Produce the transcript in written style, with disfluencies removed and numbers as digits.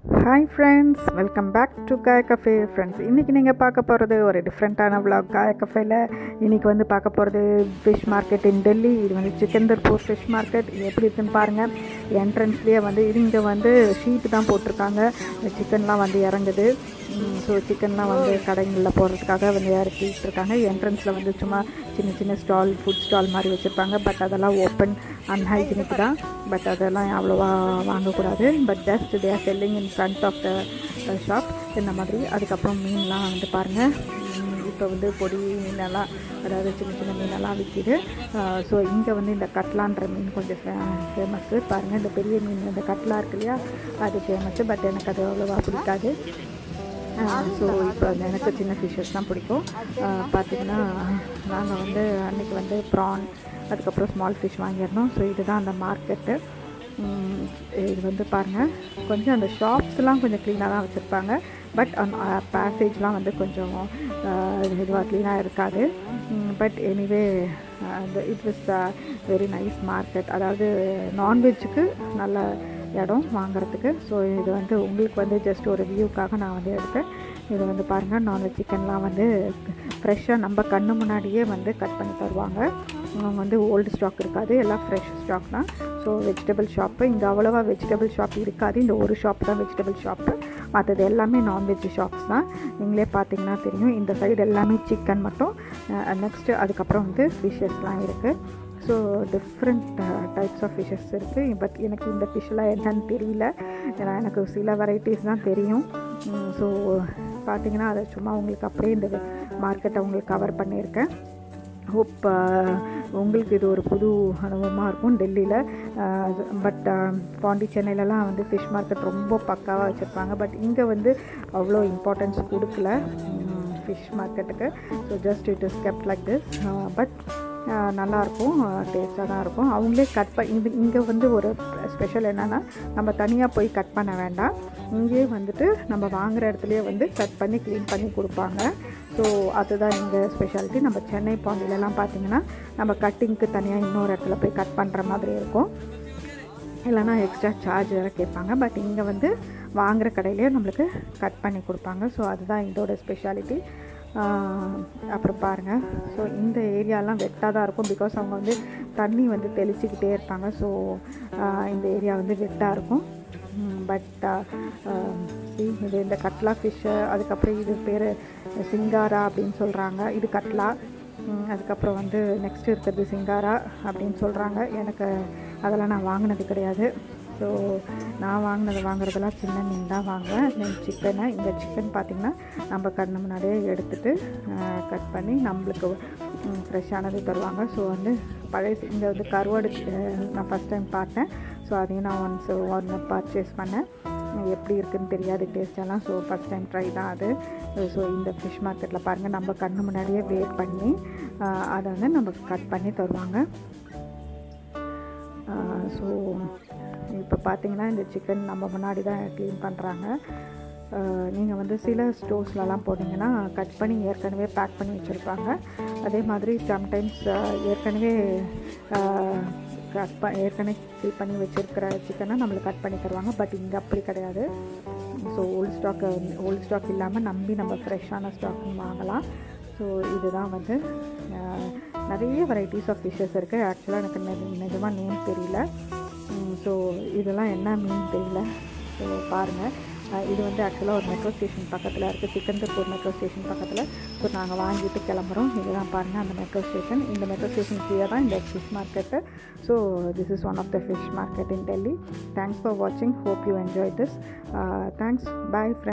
Hi friends, welcome back to Kaya cafe. Friends, இன்றைக்கி நீங்கள் பார்க்க போகிறது ஒரு டிஃப்ரெண்ட்டான vlog. காயா கஃபேல இன்றைக்கி வந்து பார்க்க போகிறது ஃபிஷ் மார்க்கெட் இன் டெல்லி. இது வந்து சிக்கந்தர்பூர் ஃபிஷ் மார்க்கெட். இது எப்படி இருக்குன்னு பாருங்கள். என்ட்ரன்ஸ்லேயே வந்து இங்கே வந்து ஷீட்டு தான் போட்டிருக்காங்க. சிக்கன்லாம் வந்து இறங்குது. ஸோ சிக்கன்லாம் வந்து கடைகளில் போடுறதுக்காக வந்து இறக்கிட்டு இருக்காங்க. என்ட்ரன்ஸில் வந்து சும்மா சின்ன சின்ன ஸ்டால், ஃபுட் ஸ்டால் மாதிரி வச்சுருப்பாங்க. பட் அதெல்லாம் ஓப்பன் அன்ஹைஜினிக் தான். பட் அதெல்லாம் அவ்வளோவா வாங்கக்கூடாது. But just they are selling in front of the shop இந்த மாதிரி. அதுக்கப்புறம் மீன்லாம் வந்து பாருங்கள். இப்போ வந்து பொடி மீனெல்லாம், அதாவது சின்ன சின்ன மீனெல்லாம் விற்கிது. ஸோ இங்கே வந்து இந்த கட்லான்ற மீன் கொஞ்சம் ஃபேமஸ்ஸு. பாருங்கள், இந்த பெரிய மீன், இந்த கட்லா இருக்கு இல்லையா, அது ஃபேமஸ்ஸு. பட் எனக்கு அது அவ்வளோவா பிடிக்காது. ஸோ இப்போ எனக்கு சின்ன ஃபிஷ்ஷஸ் தான் பிடிக்கும். பார்த்திங்கன்னா நாங்கள் வந்து அன்றைக்கி வந்து ப்ரான், அதுக்கப்புறம் ஸ்மால் ஃபிஷ் வாங்கியிருந்தோம். ஸோ இதுதான் அந்த மார்க்கெட்டு. இது வந்து பாருங்கள், கொஞ்சம் அந்த ஷாப்ஸ்லாம் கொஞ்சம் க்ளீனாக தான் வச்சுருப்பாங்க. பட் பேசேஜ்லாம் வந்து கொஞ்சம் இதுவாக க்ளீனாக இருக்காது. But anyway it was very nice market. அதாவது நான்வெஜ்ஜுக்கு நல்ல இடம் வாங்குறதுக்கு. ஸோ இது வந்து உங்களுக்கு வந்து ஜஸ்ட் ஒரு வியூக்காக நான் வந்து எடுத்தேன். இது வந்து பாருங்கள், நான்வெஜ் சிக்கன்லாம் வந்து ஃப்ரெஷ்ஷாக நம்ம கண்ணு முன்னாடியே வந்து கட் பண்ணி தருவாங்க. அவங்க வந்து ஓல்டு ஸ்டாக் இருக்காது, எல்லாம் ஃப்ரெஷ் ஸ்டாக் தான். ஸோ வெஜிடபிள் ஷாப்பு இங்கே அவ்வளோவா வெஜிடபிள் ஷாப் இருக்காது. இந்த ஒரு ஷாப் தான் வெஜிடபிள் ஷாப்பு. மற்றது எல்லாமே நான்வெஜ் ஷாப்ஸ் தான். நீங்களே பார்த்தீங்கன்னா தெரியும். இந்த சைடு எல்லாமே சிக்கன் மட்டும். நெக்ஸ்ட்டு அதுக்கப்புறம் வந்து ஃபிஷ்ஷஸ்லாம் இருக்குது. So different types of fishes இருக்குது. பட் எனக்கு இந்த ஃபிஷ்ஷெலாம் என்னன்னு தெரியல. ஏன்னா எனக்கு சில வெரைட்டிஸ் தான் தெரியும். ஸோ பார்த்திங்கன்னா அதை சும்மா உங்களுக்கு அப்படியே இந்த மார்க்கெட்டை உங்களுக்கு கவர் பண்ணியிருக்கேன். ஹோப் உங்களுக்கு இது ஒரு புது அனுபவமாக இருக்கும் டெல்லியில். பட் பாண்டிச்சேரியிலலாம் வந்து ஃபிஷ் மார்க்கெட் ரொம்ப பக்காவாக வச்சுருப்பாங்க. பட் இங்கே வந்து அவ்வளோ இம்பார்ட்டன்ஸ் கொடுக்கல ஃபிஷ் மார்க்கெட்டுக்கு. So just it is kept like this. But நல்லாயிருக்கும், டேஸ்ட்டாக தான் இருக்கும். அவங்களே கட் இங்கே வந்து ஒரு ஸ்பெஷல் என்னென்னா, நம்ம தனியாக போய் கட் பண்ண வேண்டாம். இங்கேயே வந்துட்டு நம்ம வாங்குகிற இடத்துலையே வந்து கட் பண்ணி க்ளீன் பண்ணி கொடுப்பாங்க. ஸோ அதுதான் இங்கே ஸ்பெஷாலிட்டி. நம்ம சென்னை பாண்டிலெலாம் பார்த்திங்கன்னா நம்ம கட்டிங்க்கு தனியாக இன்னொரு இடத்துல போய் கட் பண்ணுற மாதிரி இருக்கும். இல்லைனா எக்ஸ்ட்ரா சார்ஜ் வேறு கேட்பாங்க. பட் இங்கே வந்து வாங்குகிற கடையிலேயே நம்மளுக்கு கட் பண்ணி கொடுப்பாங்க. ஸோ அதுதான் இதோட ஸ்பெஷாலிட்டி. அப்புறம் பாருங்கள், ஸோ இந்த ஏரியாலாம் வெட்டாக தான் இருக்கும். பிகாஸ் அவங்க வந்து தண்ணி வந்து தெளிச்சிக்கிட்டே இருப்பாங்க. ஸோ இந்த ஏரியா வந்து வெட்டாக இருக்கும். பட் இது இந்த கட்லா ஃபிஷ்ஷு, அதுக்கப்புறம் இது பேர் சிங்காரா அப்படின்னு சொல்கிறாங்க. இது கட்லா. அதுக்கப்புறம் வந்து நெக்ஸ்ட் இருக்கிறது சிங்காரா அப்படின்னு சொல்கிறாங்க. எனக்கு அதெல்லாம் நான் வாங்கினது கிடையாது. ஸோ நான் வாங்குறதெல்லாம் சின்ன மீன் தான் வாங்குவேன். தென் சிக்கனை, இந்த சிக்கன் பார்த்திங்கன்னா நம்ம கண்ணு முன்னாடியே எடுத்துகிட்டு கட் பண்ணி நம்மளுக்கு ஃப்ரெஷ்ஷானது தருவாங்க. ஸோ வந்து பழைய இங்கே வந்து கருவாடு நான் ஃபஸ்ட் டைம் பார்த்தேன். ஸோ அதையும் நான் ஒன்று பர்ச்சேஸ் பண்ணேன். எப்படி இருக்குதுன்னு தெரியாது டேஸ்டெல்லாம். ஸோ ஃபஸ்ட் டைம் ட்ரை தான் அது. ஸோ இந்த ஃபிஷ் மார்க்கெட்டில் பாருங்கள், நம்ம கண்ணு முன்னாடியே வெயிட் பண்ணி அதை வந்து நம்ம கட் பண்ணி தருவாங்க. ஸோ இப்போ பார்த்திங்கன்னா இந்த சிக்கன் நம்ம முன்னாடி தான் க்ளீன் பண்ணுறாங்க. நீங்கள் வந்து சில ஸ்டோர்ஸ்லலாம் போனீங்கன்னா கட் பண்ணி ஏற்கனவே பேக் பண்ணி வச்சுருப்பாங்க. அதே மாதிரி சம்டைம்ஸ் ஏற்கனவே ஏற்கனவே ஃபில் பண்ணி வச்சுருக்கிற சிக்கனை நம்மளுக்கு கட் பண்ணி தருவாங்க. பட் இங்கே அப்படி கிடையாது. ஸோ ஓல்டு ஸ்டாக் இல்லாமல் நம்பி நம்ம ஃப்ரெஷ்ஷான ஸ்டாக் வாங்கலாம். ஸோ இதுதான் வந்து நிறைய வெரைட்டிஸ் ஆஃப் ஃபிஷ்ஷஸ் இருக்குது. ஆக்சுவலாக எனக்கு நிஜமாக நேம் தெரியல. ஸோ இதெல்லாம் என்ன மீன் தெரியல. ஸோ பாருங்கள், இது வந்து ஆக்சுவலாக ஒரு மெட்ரோ ஸ்டேஷன் பக்கத்தில் இருக்குது, சிக்கந்தர்பூர் மெட்ரோ ஸ்டேஷன் பக்கத்தில். ஸோ நாங்கள் வாங்கிட்டு கிளம்புறோம். இதுதான் பாருங்கள் அந்த மெட்ரோ ஸ்டேஷன். இந்த மெட்ரோ ஸ்டேஷன் கீழே தான் இந்த fish market. So this is one of the fish market in Delhi. Thanks for வாட்சிங். Hope you enjoy this. Thanks. Bye friends.